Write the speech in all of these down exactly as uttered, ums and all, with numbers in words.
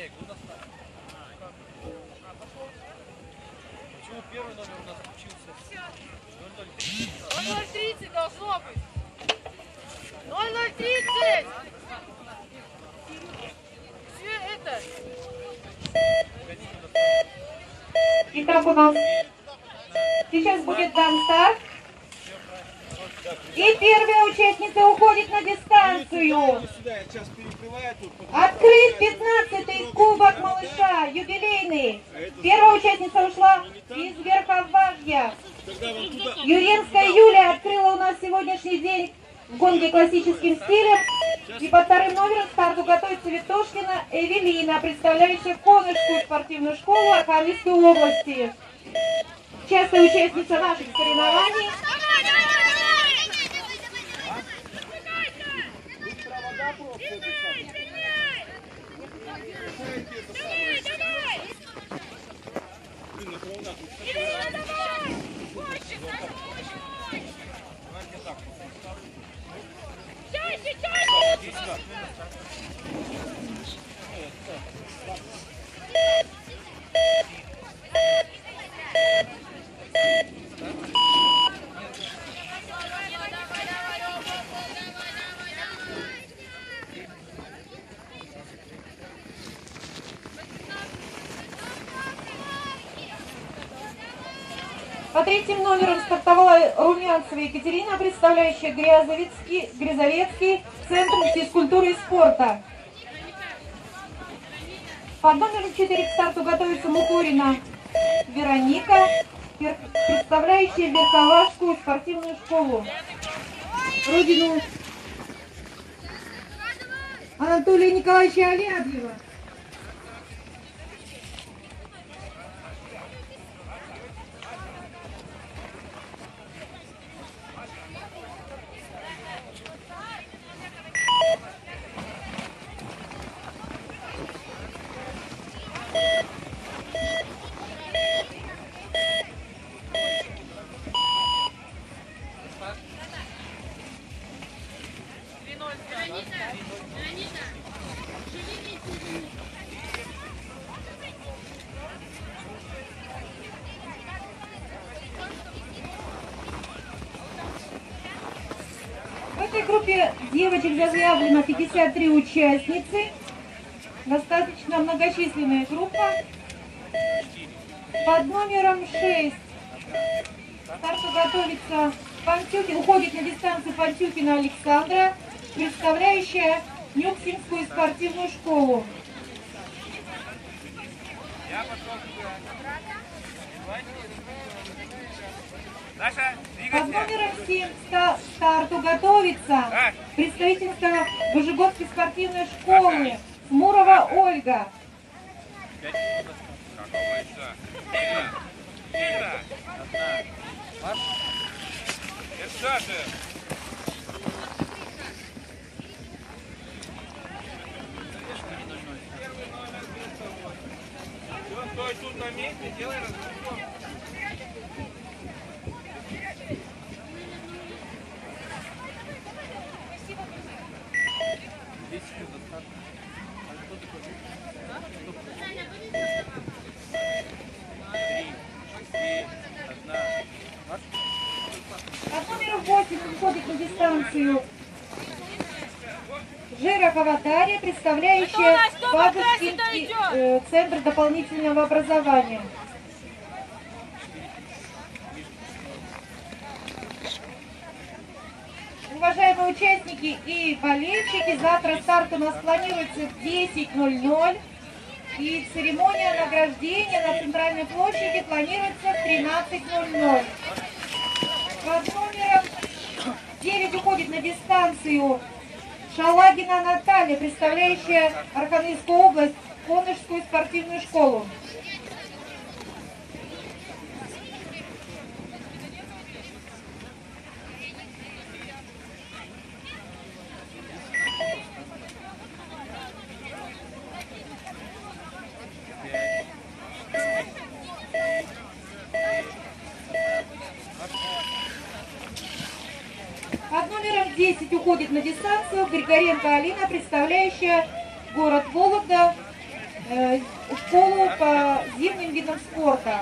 Почему первый номер у нас включился? ноль ноль тридцать должно быть. ноль ноль тридцать! Все это. Итак, у нас сейчас будет дан-старт. И первая участница уходит на дистанцию. Открыт пятнадцатый кубок малыша, юбилейный. Первая участница ушла из Верховажья. Юренская Юлия открыла у нас сегодняшний день в гонке классическим стилем. И под вторым номером к старту готовится Витошкина Эвелина, представляющая Конышскую спортивную школу Архангельской области. Частая участница наших соревнований. По третьим номерам стартовала Румянцева Екатерина, представляющая Грязовецкий, Грязовецкий центр физкультуры и спорта. Под номером четыре к старту готовится Мукурина Вероника, представляющая Верховажскую спортивную школу. Родину Анатолия Николаевича Алябьева. В этой группе девочек заявлено пятьдесят три участницы. Достаточно многочисленная группа. Под номером шесть к старту готовится Пантюхин, уходит на дистанцию Пантюхина Александра, представляющая Нюксинскую спортивную школу. Под номером семь к старту готовится представительница Божегодской спортивной школы Смурова Ольга. Стой тут на месте, делай разговор. Под номером восемь уходит на дистанцию Жирохова Дарья, представляющая Бабушкинский э, центр дополнительного образования. Уважаемые участники и болельщики, завтра старт у нас планируется в десять ноль ноль. И церемония награждения на центральной площади планируется в тринадцать ноль ноль. Под номером девять уходит на дистанцию Шалагина Наталья, представляющая Архангельскую область, Конышскую спортивную школу. Под номером десять уходит на дистанцию Григоренко Алина, представляющая город Вологда, э, школу по зимним видам спорта.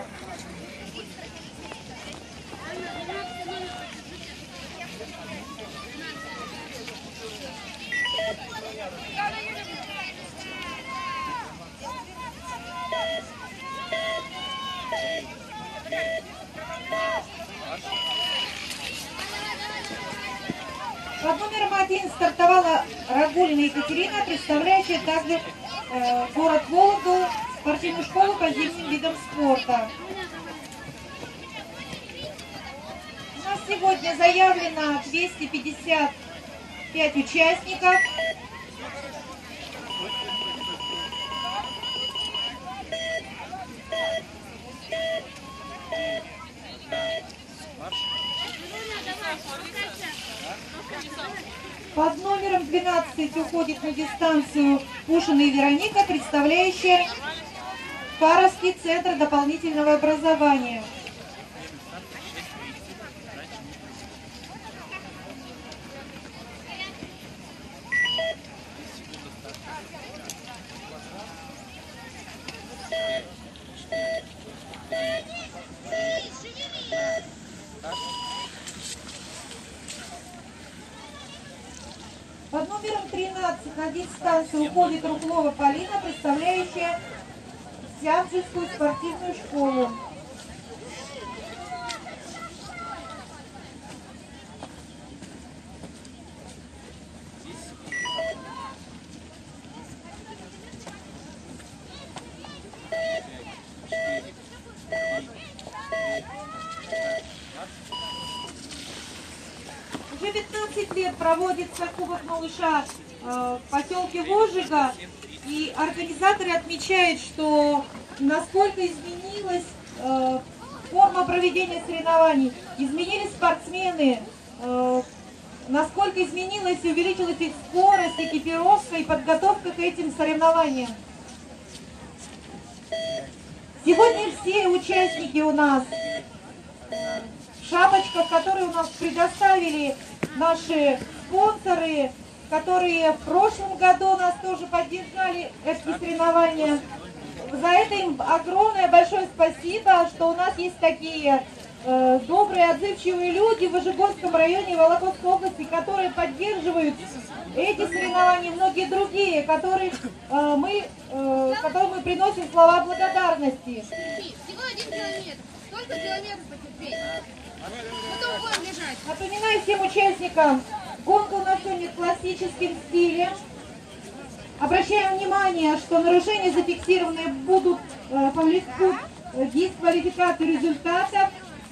Под номером один стартовала Рагулина Екатерина, представляющая также э, город Вологду, спортивную школу по зимним видам спорта. У нас сегодня заявлено двести пятьдесят пять участников. Под номером двенадцать уходит на дистанцию Пушина и Вероника, представляющая Фаровский центр дополнительного образования. Под номером тринадцать на дистанцию уходит Руклова Полина, представляющая Сянцевскую спортивную школу. Уже пятнадцать лет проводится Кубок малыша э, в поселке Вожига, и организаторы отмечают, что насколько изменилась э, форма проведения соревнований, изменились спортсмены, э, насколько изменилась и увеличилась их скорость, экипировка и подготовка к этим соревнованиям. Сегодня все участники у нас в шапочках, которые у нас предоставили наши спонсоры, которые в прошлом году нас тоже поддержали эти соревнования. За это им огромное большое спасибо, что у нас есть такие э, добрые, отзывчивые люди в Вожегодском районе Вологодской области, которые поддерживают эти соревнования, многие другие, которые, э, мы, э, которым мы приносим слова благодарности. Всего один километр. Сколько километров потерпеть? Потом будем лежать. Напоминаю всем участникам, гонка у нас сегодня в классическом стиле. Обращаем внимание, что нарушения зафиксированные будут э, повлекут э, дисквалификацию результатов.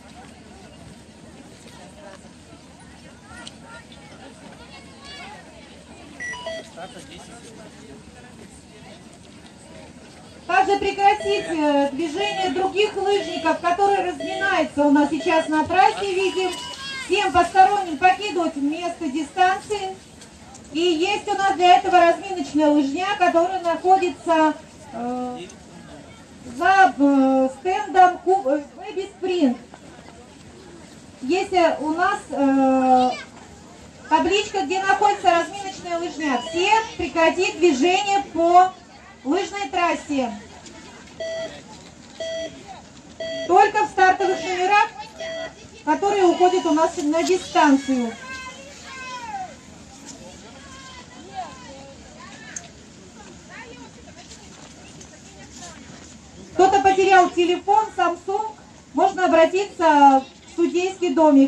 Также прекратить э, движение других лыжников, которые разминаются у нас сейчас на трассе, видим. Всем посторонним покидывать место дистанции. И есть у нас для этого разминочная лыжня, которая находится э, за э, стендом Baby Sprint. Есть у нас э, табличка, где находится разминочная лыжня. Все прекратить движение по лыжной трассе. Только в стартовых номерах, которые уходят у нас на дистанцию. Кто-то потерял телефон, Samsung, можно обратиться в судейский домик.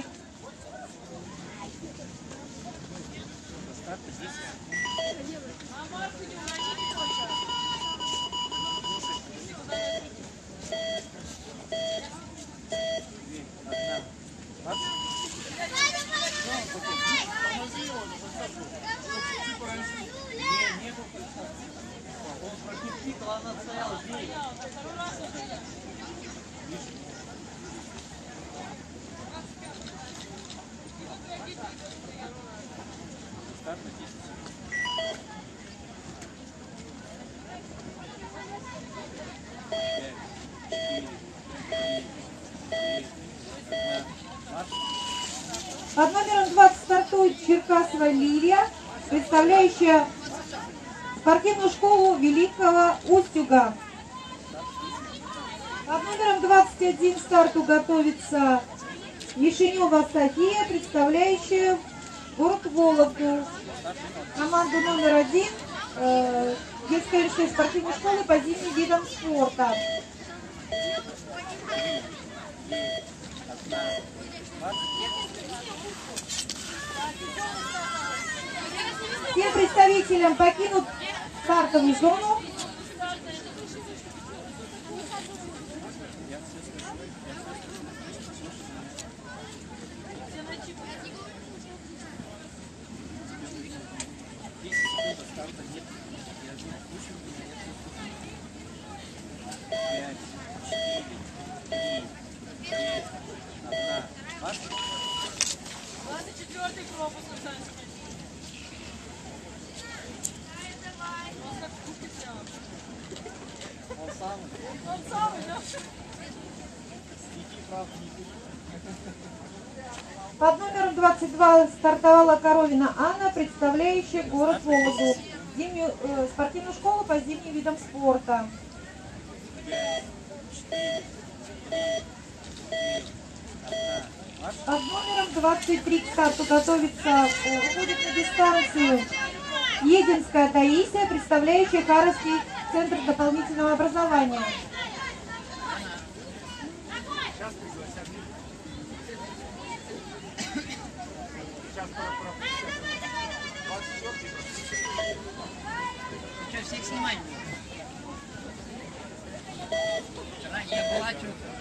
Под номером двадцать стартует Черкасова Лилия, представляющая спортивную школу Великого Устюга. Под номером двадцать один к старту готовится Мишенева София, представляющая город Вологду. Команду номер один э, детской спортивной школы по зимним видам спорта. Всем представителям покинут стартовую зону. двадцать четвёртый пропуск Санский. Он самый. Он самый, да? Стихи прав не пишет. Под номером двадцать два стартовала Коровина Анна, представляющая город Вологду. Зимнюю, э, спортивную школу по зимним видам спорта. Под номером двадцать три к старту готовится, э, уходит на дистанцию Единская Таисия, представляющая Харовский центр дополнительного образования. Сейчас всех снимать. Ранее плачу.